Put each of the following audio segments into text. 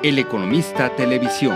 El Economista Televisión.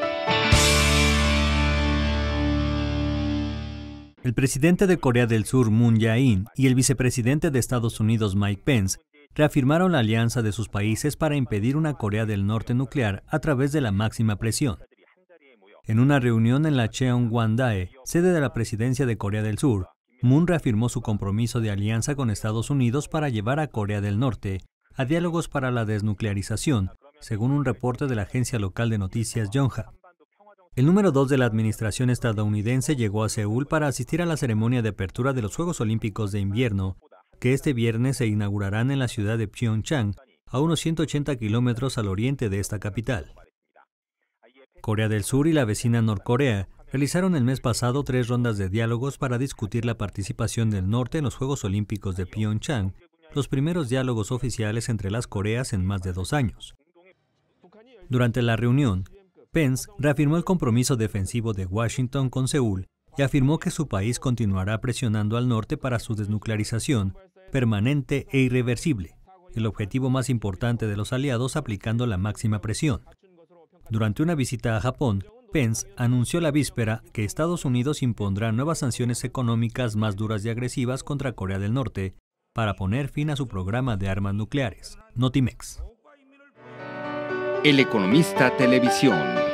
El presidente de Corea del Sur, Moon Jae-in, y el vicepresidente de Estados Unidos, Mike Pence, reafirmaron la alianza de sus países para impedir una Corea del Norte nuclear a través de la máxima presión. En una reunión en la Cheongwon-dae, sede de la presidencia de Corea del Sur, Moon reafirmó su compromiso de alianza con Estados Unidos para llevar a Corea del Norte a diálogos para la desnuclearización, según un reporte de la agencia local de noticias Yonhap. El número 2 de la administración estadounidense llegó a Seúl para asistir a la ceremonia de apertura de los Juegos Olímpicos de Invierno, que este viernes se inaugurarán en la ciudad de Pyeongchang, a unos 180 kilómetros al oriente de esta capital. Corea del Sur y la vecina Norcorea realizaron el mes pasado 3 rondas de diálogos para discutir la participación del norte en los Juegos Olímpicos de Pyeongchang, los primeros diálogos oficiales entre las Coreas en más de 2 años. Durante la reunión, Pence reafirmó el compromiso defensivo de Washington con Seúl y afirmó que su país continuará presionando al norte para su desnuclearización permanente e irreversible, el objetivo más importante de los aliados aplicando la máxima presión. Durante una visita a Japón, Pence anunció la víspera que Estados Unidos impondrá nuevas sanciones económicas más duras y agresivas contra Corea del Norte para poner fin a su programa de armas nucleares. Notimex. El Economista Televisión.